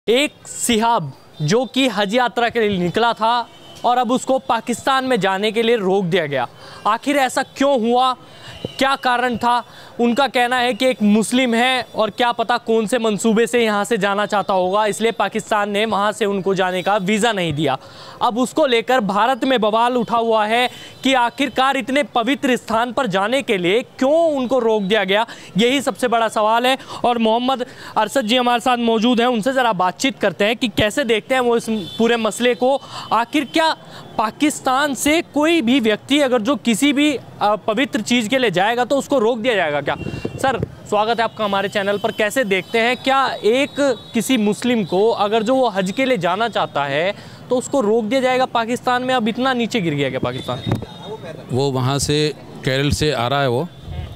एक सिहाब जो कि हज यात्रा के लिए निकला था और अब उसको पाकिस्तान में जाने के लिए रोक दिया गया। आखिर ऐसा क्यों हुआ, क्या कारण था? उनका कहना है कि एक मुस्लिम है और क्या पता कौन से मंसूबे से यहाँ से जाना चाहता होगा, इसलिए पाकिस्तान ने वहाँ से उनको जाने का वीज़ा नहीं दिया। अब उसको लेकर भारत में बवाल उठा हुआ है कि आखिरकार इतने पवित्र स्थान पर जाने के लिए क्यों उनको रोक दिया गया, यही सबसे बड़ा सवाल है। और मोहम्मद अरशद जी हमारे साथ मौजूद हैं, उनसे ज़रा बातचीत करते हैं कि कैसे देखते हैं वो इस पूरे मसले को। आखिर क्या पाकिस्तान से कोई भी व्यक्ति अगर जो किसी भी पवित्र चीज़ के लिए जाएगा तो उसको रोक दिया जाएगा क्या? सर, स्वागत है आपका हमारे चैनल पर। कैसे देखते हैं, क्या एक किसी मुस्लिम को अगर जो वो हज के लिए जाना चाहता है तो उसको रोक दिया जाएगा पाकिस्तान में? अब इतना नीचे गिर गया क्या पाकिस्तान? वो वहाँ से केरल से आ रहा है वो,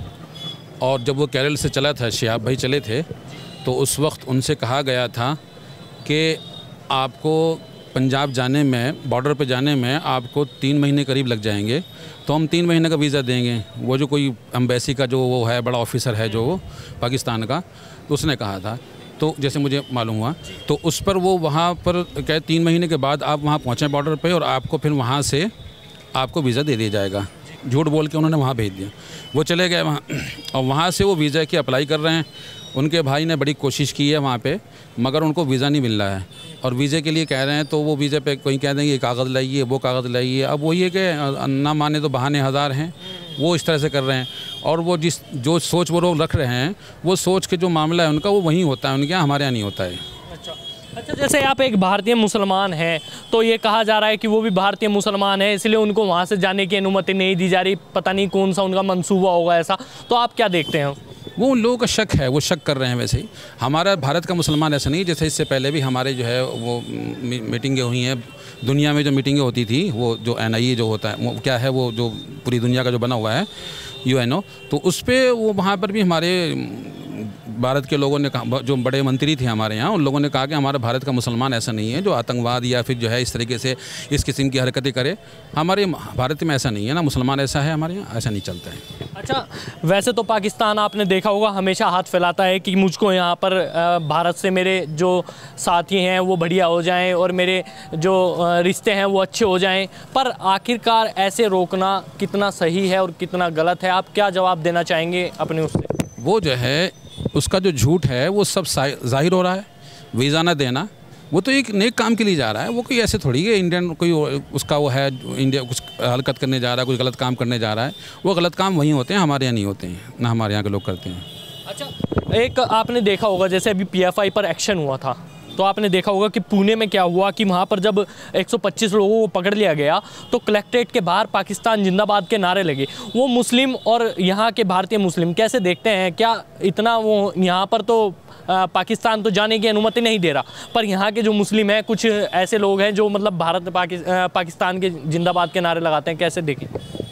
और जब वो केरल से चला था, शिहाब भाई चले थे, तो उस वक्त उनसे कहा गया था कि आपको पंजाब जाने में, बॉर्डर पे जाने में आपको 3 महीने करीब लग जाएंगे, तो हम 3 महीने का वीज़ा देंगे। वो जो कोई एम्बेसी का जो वो है, बड़ा ऑफिसर है जो पाकिस्तान का, तो उसने कहा था, तो जैसे मुझे मालूम हुआ, तो उस पर वो वहाँ पर क्या 3 महीने के बाद आप वहाँ पहुँचें बॉर्डर पे और आपको फिर वहाँ से आपको वीज़ा दे दिया जाएगा। झूठ बोल के उन्होंने वहाँ भेज दिया। वो चले गए वहाँ, और वहाँ से वो वीज़ा की अप्लाई कर रहे हैं। उनके भाई ने बड़ी कोशिश की है वहाँ पे, मगर उनको वीज़ा नहीं मिल रहा है। और वीज़े के लिए कह रहे हैं तो वो वीज़े पे कोई कह देंगे ये कागज़ लाइए, वो कागज़ लाइए। अब वही है कि ना माने तो बहाने हज़ार हैं, वो इस तरह से कर रहे हैं। और वो जो सोच वो लोग रख रहे हैं, वो सोच के जो मामला है उनका वो वहीं होता है, उनके यहाँ, हमारे यहाँ नहीं होता है। अच्छा, जैसे आप एक भारतीय मुसलमान हैं तो ये कहा जा रहा है कि वो भी भारतीय मुसलमान है, इसलिए उनको वहाँ से जाने की अनुमति नहीं दी जा रही। पता नहीं कौन सा उनका मंसूबा होगा ऐसा, तो आप क्या देखते हैं? वो उन लोगों का शक है, वो शक कर रहे हैं। वैसे ही हमारा भारत का मुसलमान ऐसा नहीं, जैसे इससे पहले भी हमारे जो है वो मीटिंगें हुई हैं दुनिया में, जो मीटिंगें होती थी, वो जो NIA जो होता है, वो क्या है, वो जो पूरी दुनिया का जो बना हुआ है UNO, तो उस पर वो वहाँ पर भी हमारे भारत के लोगों ने कहा, जो बड़े मंत्री थे हमारे यहाँ, उन लोगों ने कहा कि हमारा भारत का मुसलमान ऐसा नहीं है जो आतंकवाद या फिर जो है इस तरीके से इस किस्म की हरकतें करे। हमारे भारत में ऐसा नहीं है ना, मुसलमान ऐसा है, हमारे यहाँ ऐसा नहीं चलता है। अच्छा, वैसे तो पाकिस्तान आपने देखा होगा हमेशा हाथ फैलाता है कि मुझको यहाँ पर भारत से मेरे जो साथी हैं वो बढ़िया हो जाएं और मेरे जो रिश्ते हैं वो अच्छे हो जाएं, पर आखिरकार ऐसे रोकना कितना सही है और कितना गलत है? आप क्या जवाब देना चाहेंगे अपने उससे? वो जो है उसका जो झूठ है वो सब जाहिर हो रहा है। वीज़ा ना देना, वो तो एक नेक काम के लिए जा रहा है। वो कोई ऐसे थोड़ी है इंडियन कोई उसका वो है इंडिया कुछ हरकत करने जा रहा है, कुछ गलत काम करने जा रहा है। वो गलत काम वहीं होते हैं, हमारे यहाँ नहीं होते हैं, ना हमारे यहाँ के लोग करते हैं। अच्छा, एक आपने देखा होगा जैसे अभी PFI पर एक्शन हुआ था, तो आपने देखा होगा कि पुणे में क्या हुआ कि वहाँ पर जब 125 लोगों को पकड़ लिया गया तो कलेक्ट्रेट के बाहर पाकिस्तान जिंदाबाद के नारे लगे। वो मुस्लिम और यहाँ के भारतीय मुस्लिम कैसे देखते हैं? क्या इतना वो यहाँ पर तो पाकिस्तान तो जाने की अनुमति नहीं दे रहा, पर यहाँ के जो मुस्लिम हैं, कुछ ऐसे लोग हैं जो मतलब भारत पाकिस्तान के जिंदाबाद के नारे लगाते हैं, कैसे देखें?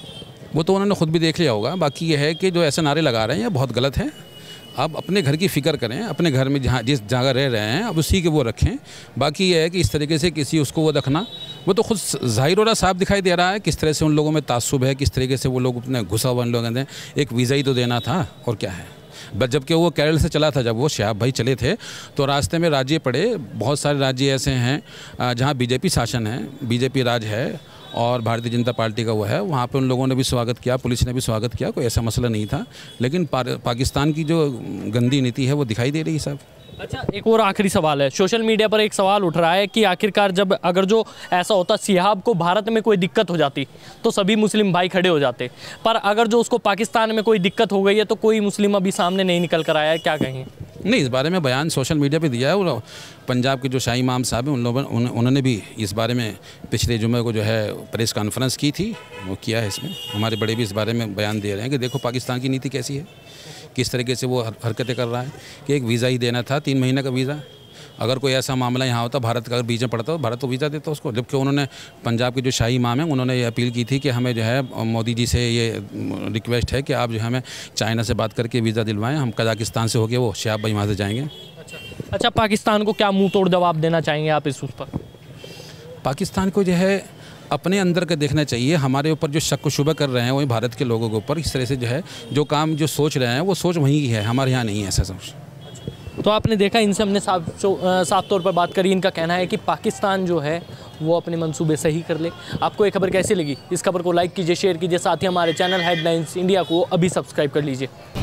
वो तो उन्होंने खुद भी देख लिया होगा। बाकी ये है कि जो ऐसे नारे लगा रहे हैं ये बहुत गलत है। आप अपने घर की फ़िक्र करें, अपने घर में जहाँ जिस जगह रह रहे हैं अब उसी के वो रखें। बाकी ये है कि इस तरीके से किसी उसको वो रखना, वो तो खुद ज़ाहिर हो रहा, साफ दिखाई दे रहा है किस तरह से उन लोगों में तासुब है, किस तरीके से वो लोग अपने घुसा हुआ लोग हैं। एक वीज़ा ही तो देना था, और क्या है। बस जबकि वो केरल से चला था, जब वो शिहाब भाई चले थे तो रास्ते में राज्य पड़े, बहुत सारे राज्य ऐसे हैं जहाँ BJP शासन है, BJP राज है और भारतीय जनता पार्टी का वो है। वहाँ पे उन लोगों ने भी स्वागत किया, पुलिस ने भी स्वागत किया, कोई ऐसा मसला नहीं था। लेकिन पाकिस्तान की जो गंदी नीति है वो दिखाई दे रही है सब। अच्छा, एक और आखिरी सवाल है। सोशल मीडिया पर एक सवाल उठ रहा है कि आखिरकार जब अगर जो ऐसा होता, सिहाब को भारत में कोई दिक्कत हो जाती तो सभी मुस्लिम भाई खड़े हो जाते, पर अगर जो उसको पाकिस्तान में कोई दिक्कत हो गई है तो कोई मुस्लिम अभी सामने नहीं निकल कर आया है, क्या कहें? नहीं, इस बारे में बयान सोशल मीडिया पे दिया है। वो पंजाब के जो शाही इमाम साहब हैं, उन लोगों उन्होंने भी इस बारे में पिछले जुमे को जो है प्रेस कॉन्फ्रेंस की थी, वो किया है। इसमें हमारे बड़े भी इस बारे में बयान दे रहे हैं कि देखो पाकिस्तान की नीति कैसी है, किस तरीके से वो हरकतें कर रहा है कि एक वीज़ा ही देना था, 3 महीने का वीज़ा। अगर कोई ऐसा मामला यहाँ होता, भारत का अगर बीच में पड़ता तो भारत तो वीज़ा देता उसको। जबकि उन्होंने पंजाब के जो शाही इमाम हैं उन्होंने ये अपील की थी कि हमें जो है मोदी जी से ये रिक्वेस्ट है कि आप जो है हमें चाइना से बात करके वीज़ा दिलवाएं, हम कजाकिस्तान से होके वो शिहाब भाई वहाँ से जाएंगे। अच्छा, पाकिस्तान को क्या मुँह तोड़ जवाब देना चाहेंगे आप इस उस पर? पाकिस्तान को जो है अपने अंदर का देखना चाहिए। हमारे ऊपर जो शक शुबा कर रहे हैं वही भारत के लोगों के ऊपर, इस तरह से जो है जो काम जो सोच रहे हैं वो सोच वहीं की है, हमारे यहाँ नहीं है ऐसा सोच। तो आपने देखा, इनसे हमने साफ तौर पर बात करी। इनका कहना है कि पाकिस्तान जो है वो अपने मंसूबे सही कर ले। आपको ये खबर कैसी लगी? इस खबर को लाइक कीजिए, शेयर कीजिए, साथ ही हमारे चैनल हेडलाइंस इंडिया को अभी सब्सक्राइब कर लीजिए।